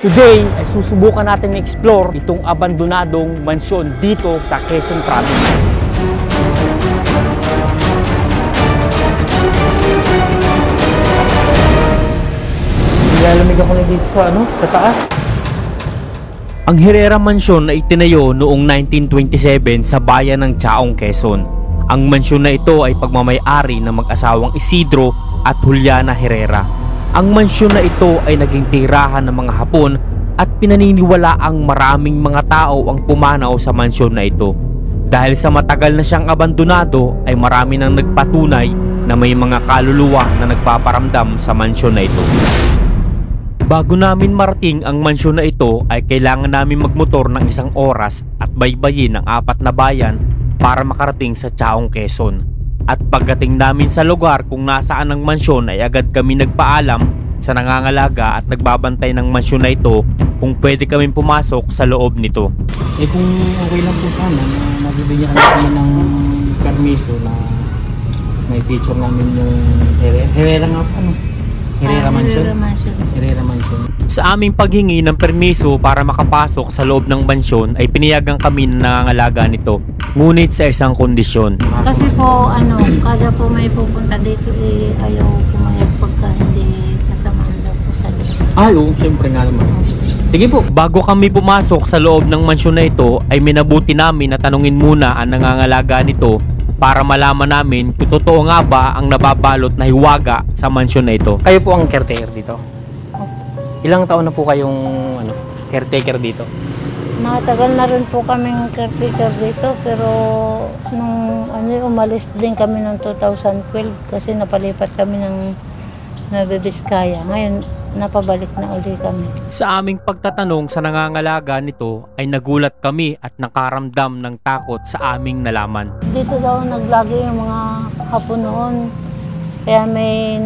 Today ay susubukan natin i-explore itong abandonadong mansyon dito sa Quezon Province. Nilalamig ako na dito sa taas. Ang Herrera Mansyon ay itinayo noong 1927 sa bayan ng Chaong, Quezon. Ang mansyon na ito ay pagmamay-ari ng mag-asawang Isidro at Juliana Herrera. Ang mansyon na ito ay naging tirahan ng mga Hapon at pinaniniwalaang maraming mga tao ang pumanaw sa mansyon na ito. Dahil sa matagal na siyang abandonado ay marami nang nagpatunay na may mga kaluluwa na nagpaparamdam sa mansyon na ito. Bago namin marating ang mansyon na ito ay kailangan namin magmotor ng 1 oras at baybayin ang 4 na bayan para makarating sa Chaong, Quezon. At pagdating namin sa lugar kung nasaan ang mansyon ay agad kami nagpaalam sa nangangalaga at nagbabantay ng mansyon na ito kung pwede kaming pumasok sa loob nito. Kung okay lang po sana na nabibigyan kami ng permiso na may picture namin yung Herrera nga po, Herrera Mansyon. Herrera Mansyon. Sa aming paghingi ng permiso para makapasok sa loob ng mansyon ay pinayagan kami na nangangalaga nito. Ngunit sa isang kondisyon. Kasi po kada po may pupunta dito ayaw pumayag pagka hindi kasamaan daw po sa loob. Oo, syempre nga naman. Sige po. Bago kami pumasok sa loob ng mansyon na ito ay minabuti namin na tanungin muna ang nangangalaga nito para malaman namin kung totoo nga ba ang nababalot na hiwaga sa mansyon na ito. Kayo po ang caretaker dito? Ilang taon na po kayong caretaker dito? Matagal na rin po kaming caretaker dito pero nung umalis din kami ng 2012 kasi napalipat kami ng Nueva Vizcaya. Ngayon napabalik na uli kami. Sa aming pagtatanong sa nangangalaga nito ay nagulat kami at nakaramdam ng takot sa aming nalaman. Dito daw naglagi yung mga Hapon noon. Kaya may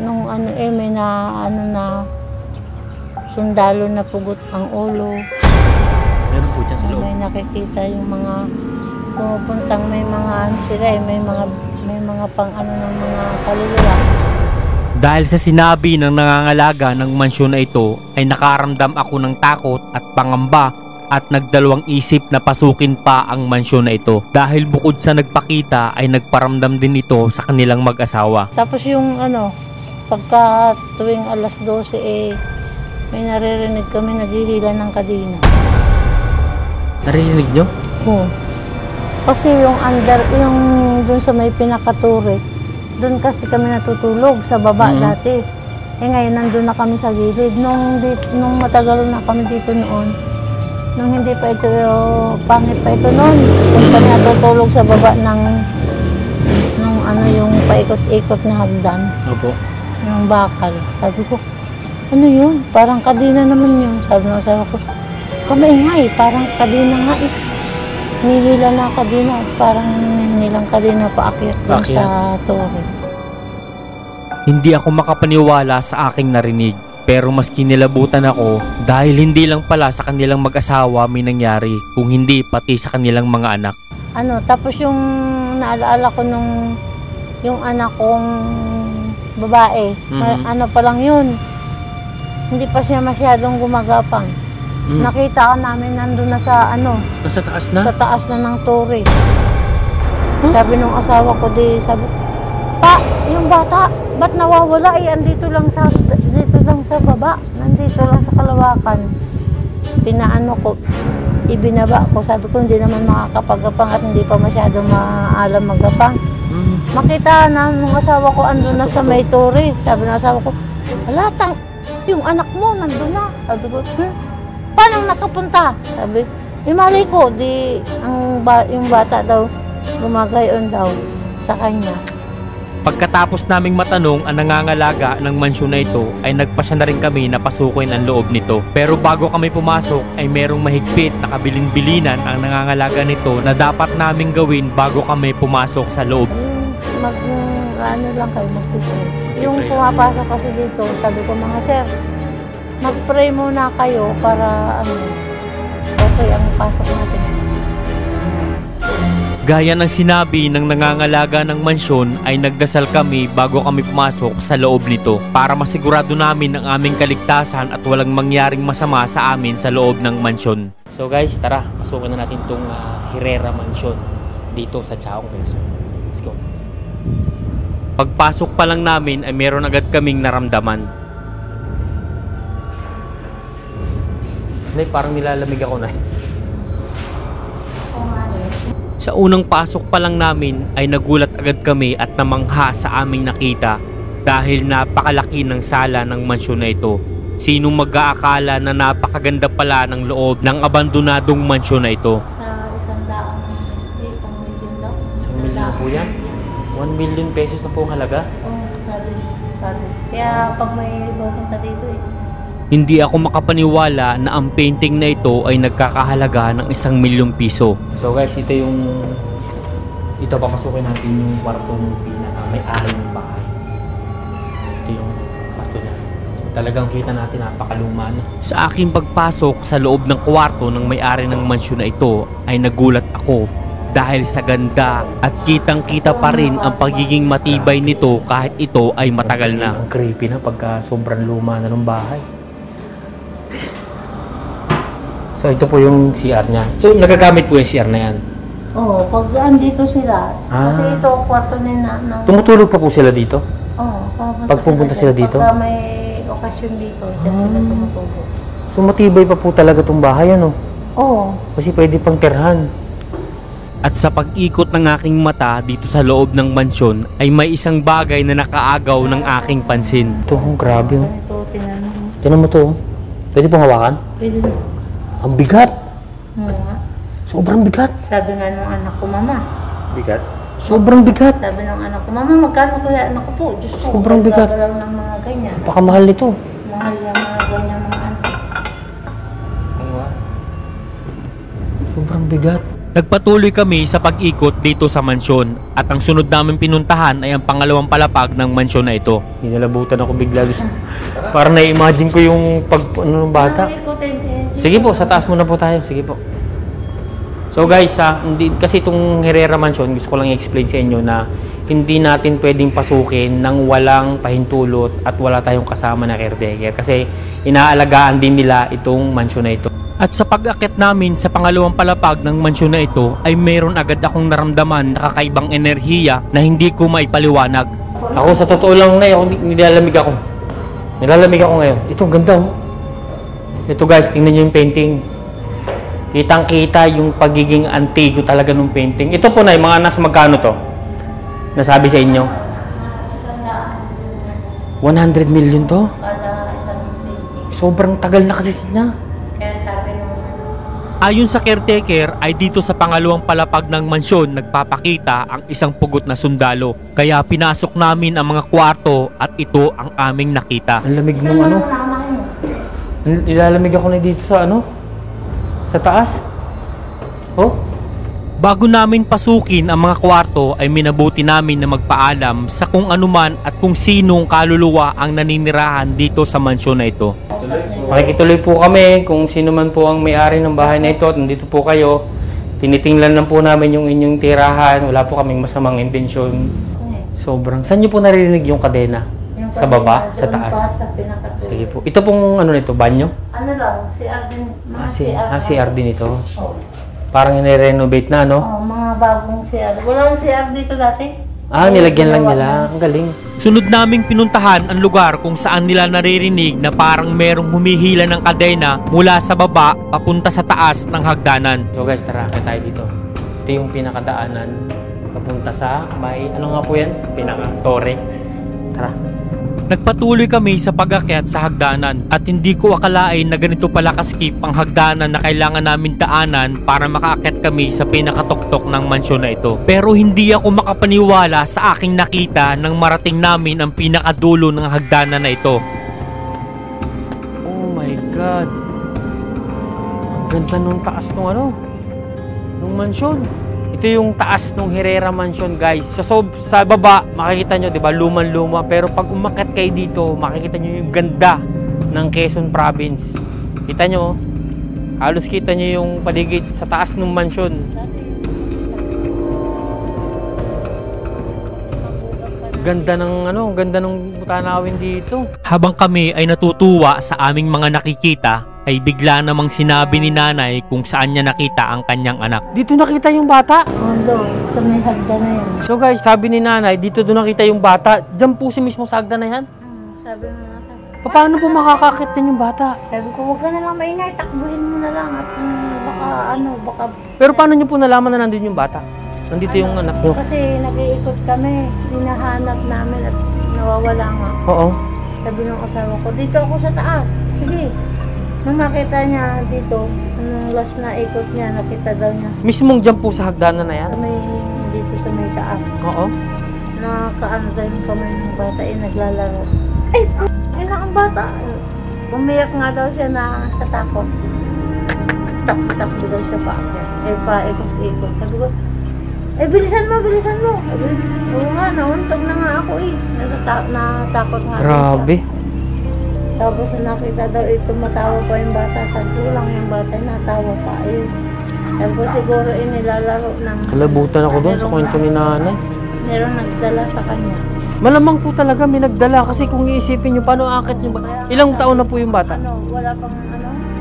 sundalo na pugot ang ulo. Meron po dyan sa loob. May nakikita yung mga pumupuntang may mga sila may mga pang ng mga kaluluwa. Dahil sa sinabi ng nangangalaga ng mansyon na ito ay nakaramdam ako ng takot at pangamba at nagdalawang isip na pasukin pa ang mansyon na ito. Dahil bukod sa nagpakita ay nagparamdam din ito sa kanilang mag-asawa. Tapos yung pagka tuwing alas 12 may naririnig kami naghihila ng kadina. Narinig nyo? Oo. Kasi yung dun sa may pinakaturik, doon kasi kami natutulog sa baba dati. Ngayon nandun na kami sa gilid. Nung matagal na kami dito noon, nung hindi pa ito, pangit pa ito noon, doon kami natutulog sa baba yung paikot-ikot na hagdan. Opo. Yung bakal. Sabi ko, ano yun? Parang kadina naman yun. Sabi ko, kamaingay, parang kadina nga eh. Nihila na kadina, parang nilang kadina paakyat doon sa tore. Hindi ako makapaniwala sa aking narinig, pero mas kinilabutan ako dahil hindi lang pala sa kanilang mag-asawa may nangyari, kung hindi pati sa kanilang mga anak. Tapos yung naalaala ko yung anak kong babae, pa lang yun. Hindi pa siya masyadong gumagapang. Nakita ka namin nandun na sa Nasa taas na? Sa taas na ng tore. Sabi nung asawa ko sabi, Pa, yung bata, ba't nawawala? Andito lang sa baba. Nandito lang sa kalawakan. Ibinaba ko. Sabi ko, hindi naman makakapagapang at hindi pa masyadong maalam magapang. Makita na nung asawa ko andun na sa may tore. Sabi ng asawa ko, wala, yung anak mo nandun na. Sabi ko, paano nakapunta? Sabi, mali ko, yung bata daw, gumagayon daw sa kanya. Pagkatapos naming matanong ang nangangalaga ng mansyon na ito, ay nagpasya na rin kami na pasukin ang loob nito. Pero bago kami pumasok ay merong mahigpit na kabilin-bilinan ang nangangalaga nito na dapat naming gawin bago kami pumasok sa loob. Lang kayo, magpipray. Yung pumapasok kasi dito, sabi ko, mga sir, mag-pray muna kayo para okay ang pasok natin. Gaya ng sinabi ng nangangalaga ng mansyon ay nagdasal kami bago kami pumasok sa loob nito para masigurado namin ang aming kaligtasan at walang mangyaring masama sa amin sa loob ng mansyon. So guys, tara, pasukin na natin itong Herrera Mansion dito sa Chaong, Quezon. Let's go. Pagpasok pa lang namin ay meron agad kaming naramdaman. Nay, parang nilalamig ako na. Sa unang pasok pa lang namin ay nagulat agad kami at namangha sa aming nakita dahil napakalaki ng sala ng mansyon na ito. Sinong mag-aakala na napakaganda pala ng loob ng abandonadong mansyon na ito? Sa 100 million daw. 1 million po yan? 1 million pesos na po ang halaga? Oo, sabi. Kaya pag may pupunta dito Hindi ako makapaniwala na ang painting na ito ay nagkakahalaga ng 1 milyong piso. So guys, ito papasukin natin yung kwarto ng may-ari ng bahay. Ito yung kwarto niya. Talagang kita natin napakaluma na. Sa aking pagpasok sa loob ng kwarto ng may-ari ng mansyon na ito ay nagulat ako dahil sa ganda at kitang-kita pa rin ang pagiging matibay nito kahit ito ay matagal na. Ang creepy na pagka sobrang luma na ng bahay. So ito po yung CR niya. So nagagamit po yung CR na yan? Oo, pag andito sila. Kasi ito kwarto nila ng... Tumutulog pa po sila dito? Oo, pag pupunta sila dito? Pagka may okasyon dito, dyan sila tumutulog. So matibay pa po talaga itong bahay, ano? Oo. Kasi pwede pang tirhan. At sa pag-ikot ng aking mata dito sa loob ng mansyon ay may isang bagay na nakaagaw ng aking pansin. Ito, grabe. Ito, tinan mo. Tinan mo to. Pwede pong hawakan? Pwede na. Ang bigat. Oo nga. Sobrang bigat. Sabi nga nung anak ko, Mama. Bigat? Sobrang bigat. Sabi ng anak ko, Mama, magkano kaya anak ko po? Diyos ko, sobrang bigat. Gagalaw ng mga ganyan. Pakamahal nito. Mahal yung mga ganyan mga auntie. Sobrang bigat. Nagpatuloy kami sa pag-ikot dito sa mansyon at ang sunod namin pinuntahan ay ang pangalawang palapag ng mansyon na ito. Hinalabutan ako bigla. Parang na-imagine ko yung ng bata. Sige po, sa taas muna po tayo. Sige po. So guys, kasi itong Herrera Mansion, gusto ko lang i-explain sa inyo na hindi natin pwedeng pasukin nang walang pahintulot at wala tayong kasama na caretaker kasi inaalagaan din nila itong mansyon na ito. At sa pag-akit namin sa pangalawang palapag ng mansyon na ito ay mayroon agad akong naramdaman na kakaibang enerhiya na hindi ko maipaliwanag. Ako sa totoo lang na nilalamig ako. Nilalamig ako ngayon. Ito, ang ganda oh. Ito guys, tingnan nyo yung painting. Kitang-kita yung pagiging antigo talaga ng painting. Ito po na, mga nasa magkano to? Nasabi sa inyo? 100 million to? Sobrang tagal na kasi niya. Ayon sa caretaker ay dito sa pangalawang palapag ng mansyon nagpapakita ang isang pugot na sundalo. Kaya pinasok namin ang mga kwarto at ito ang aming nakita. Ang lamig ng ano? Nilalamig ako na dito sa ano? Sa taas? Oh? Bago namin pasukin ang mga kwarto ay minabuti namin na magpaalam sa kung anuman at kung sinong kaluluwa ang naninirahan dito sa mansyon na ito. Makikituloy po kami kung sino man po ang may-ari ng bahay na ito at nandito po kayo. Tinitingnan lang po namin yung inyong tirahan. Wala po kaming masamang intensyon. Sobrang. Saan nyo po naririnig yung kadena? Sa baba? Sa taas? Sige po. Ito pong ano nito? Banyo? Ano lang? CR din. CR din ito? Oo. Parang nire-renovate na, no? Oo, mga bagong CR. Walang CR dito dati. Nilagyan lang nila. Ang galing. Sunod naming pinuntahan ang lugar kung saan nila naririnig na parang merong humihila ng kadena mula sa baba papunta sa taas ng hagdanan. So guys, tara, tayo dito. Ito yung pinakadaanan papunta sa may, ano nga po yan? Pinaka-tore. Tara. Nagpatuloy kami sa pag-akyat sa hagdanan at hindi ko akalain na ganito pala kaskip ang hagdanan na kailangan namin daanan para makaakyat kami sa pinakatuktok ng mansyon na ito. Pero hindi ako makapaniwala sa aking nakita nang marating namin ang pinakadulo ng hagdanan na ito. Oh my God! Ang ganda nung taas nung ano? Nung mansyon. Ito yung taas ng Herrera Mansion guys. Sa baba, makikita nyo, di ba, luman-luma. Pero pag umakyat kayo dito, makikita nyo yung ganda ng Quezon Province. Kita nyo, halos kita nyo yung paligid sa taas ng mansyon. Ganda ng ganda ng tanawin dito. Habang kami ay natutuwa sa aming mga nakikita, ay bigla namang sinabi ni nanay kung saan niya nakita ang kanyang anak. Dito nakita yung bata? Doon, sa may hagda na yan. So guys, sabi ni nanay, dito doon nakita yung bata. Diyan po si mismo sa hagda na yan? Sabi mo na sa... Paano po makakakit din yung bata? Sabi ko, huwag ka na lang maingay, takbuhin mo na lang at baka... Pero paano niyo po nalaman na nandun yung bata? Nandito yung anak niyo? Kasi nag-iikot kami, hinahanap namin at nawawala nga. Oo. Sabi ng asawa ko, dito ako sa taas. Sige. Nung nakita niya dito, nung last na ikot niya, nakita daw niya. Mismong dyan po sa hagdanan na yan? Dito sa may taas. Oo. Nakaano daw yung kamay ng bata, naglalaro. Ay, ina ang bata. Umiyak nga daw siya na sa takot. Takbo daw siya paakyat. Paikot-ikot. Sabi ko, bilisan mo. Oo nga, nauntog na nga ako natakot nga. Grabe. Siya. Tapos nakita daw tumatawa pa yung bata. Sabi ko lang yung bata, natawa pa. Ayun. Sabi ko siguro nilalaro ng... Kalabutan ako doon sa kwento ni nanay. Merong nagdala sa kanya. Malamang po talaga may nagdala kasi kung iisipin nyo, paano akit nyo ba? Ilang taon na po yung bata? Wala pang 6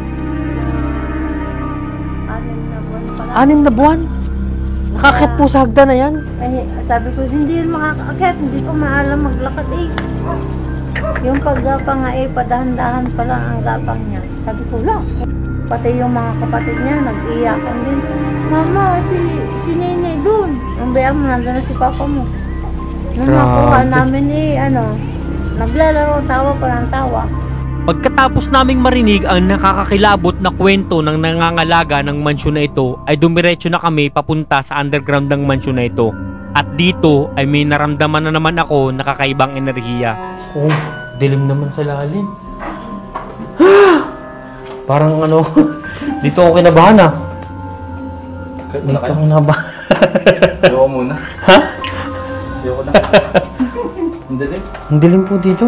na buwan pa lang. 6 na buwan? Nakakit po sa hagdan na yan? Eh, sabi ko, hindi yun makakakit, hindi ko maalam maglakad eh. Yung paggapang nga padahan-dahan pa lang ang gapang niya. Sabi ko, lang. Pati yung mga kapatid niya, nag-iyakan din. Mama, si Nene dun. Ang bayang mo, nandun na si Papa mo. Nung nakuha namin naglalaro, tawa pa ng tawa. Pagkatapos naming marinig ang nakakakilabot na kwento ng nangangalaga ng mansyon na ito, ay dumiretso na kami papunta sa underground ng mansyon na ito. At dito ay may naramdaman na naman ako na kakaibang enerhiya. Oh, dilim naman sa lalim. Parang dito ako kinabahan ah. Dito ako kinabahan. Ayoko muna. Ha? Ayoko na. Ang dilim. Ang dilim po dito.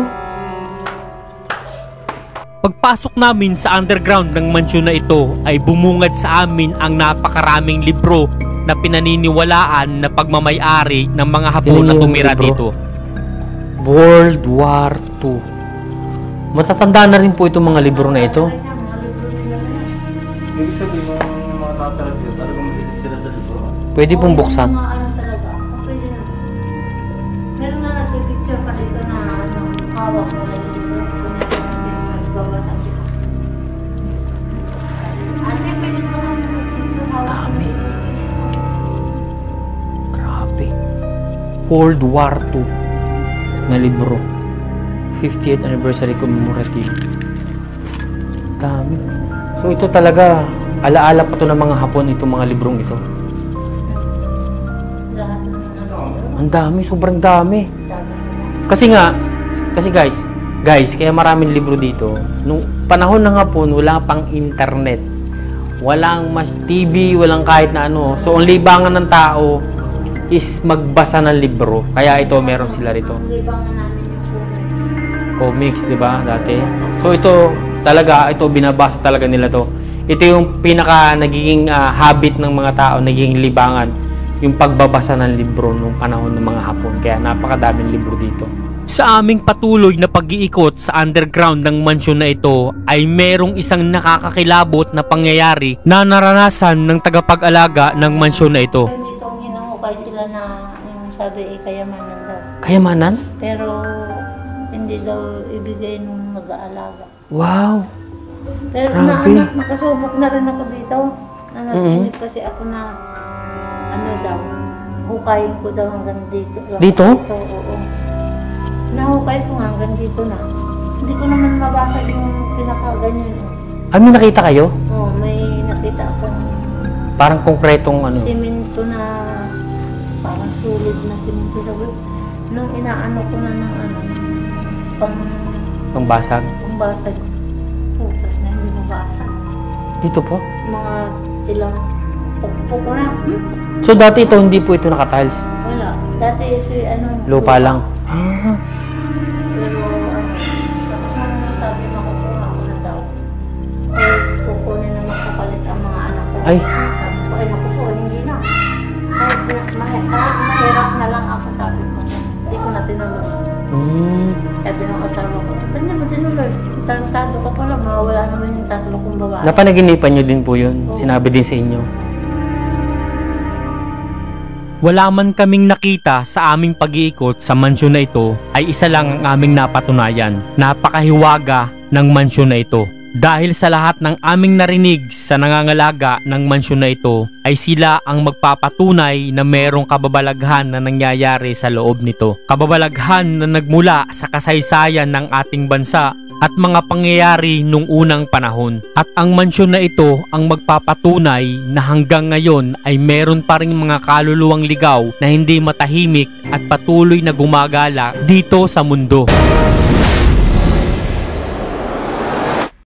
Pagpasok namin sa underground ng mansyon na ito ay bumungad sa amin ang napakaraming libro na pinaniniwalaan na pagmamay-ari ng mga Hapon na tumira dito. World War II. Matatanda na rin po itong mga libro na ito. Ibig sabihin mga nakatara dito, talagang malilit sila sa libro. Pwede pong buksan. Talaga. Pwede na. Meron nga nagpipicture pa dito na hawak na nagbabasa sila. Ate, pwede mo lang yung hawak na Grabe. World War II na libro. 50th anniversary commemorative. Dami. So ito talaga, alaala pa to ng mga Hapon itong mga librong ito. lahat ng Ang dami, sobrang dami. Kasi guys, kaya maraming libro dito. Nung panahon ng Hapon, wala pang internet. Walang mas TV, walang kahit na ano. So ang libangan ng tao is magbasa ng libro. Kaya ito meron sila rito. Ang libangan namin yung Comics, 'di ba? Dati. So ito talaga, ito binabasa talaga nila to. Ito yung pinaka nagiging habit ng mga tao, nagiging libangan, yung pagbabasa ng libro nung panahon ng mga Hapon. Kaya napakadaming libro dito. Sa aming patuloy na pag-iikot sa underground ng mansyon na ito ay merong isang nakakakilabot na pangyayari na naranasan ng tagapag-alaga ng mansyon na ito. Nitong hinuhukay sila na yung sabi kayamanan daw. Kayamanan? Pero hindi daw ibigay nung mag-aalaga. Wow! Pero Grabe. nakasubok na rin ako dito. Nanaginip kasi ako na daw, hukayin ko daw hanggang dito. Dito? Oo. Nahukay ko nga hanggang dito na. Hindi ko naman mabasa yung pinaka-ganyan. May nakita kayo? Oo, may nakita akong Parang konkretong simento na parang sulid na simento. Sabi, nung inaano ko na ng pangbasag. pangbasag, putas na hindi mabasa. Dito po? Mga ilang pukpuk ko na. So dati ito, hindi po ito naka-tiles? Wala. Dati ito Lupa lang. Ah. Pero tapos nung sabi makukuha ko na daw. Eh, kukunin na makapalit ang mga anak ko. Ay. Sabi ko, ay naku po, hindi na. Kahit mahirap na lang ako, sabi ko. Hindi ko na tinanong Sabi ng asawa ko, ba't di mo tinuloy? Tarantado ka pala, mawawala naman yung 3 kong babae. Napanaginipan nyo din po yun? Sinabi din sa inyo? Wala man kaming nakita sa aming pag-iikot sa mansyon na ito ay isa lang ang aming napatunayan. Napakahiwaga ng mansyon na ito. Dahil sa lahat ng aming narinig sa nangangalaga ng mansyon na ito ay sila ang magpapatunay na merong kababalaghan na nangyayari sa loob nito. Kababalaghan na nagmula sa kasaysayan ng ating bansa at mga pangyayari nung unang panahon. At ang mansyon na ito ang magpapatunay na hanggang ngayon ay meron pa ring mga kaluluwang ligaw na hindi matahimik at patuloy na gumagala dito sa mundo.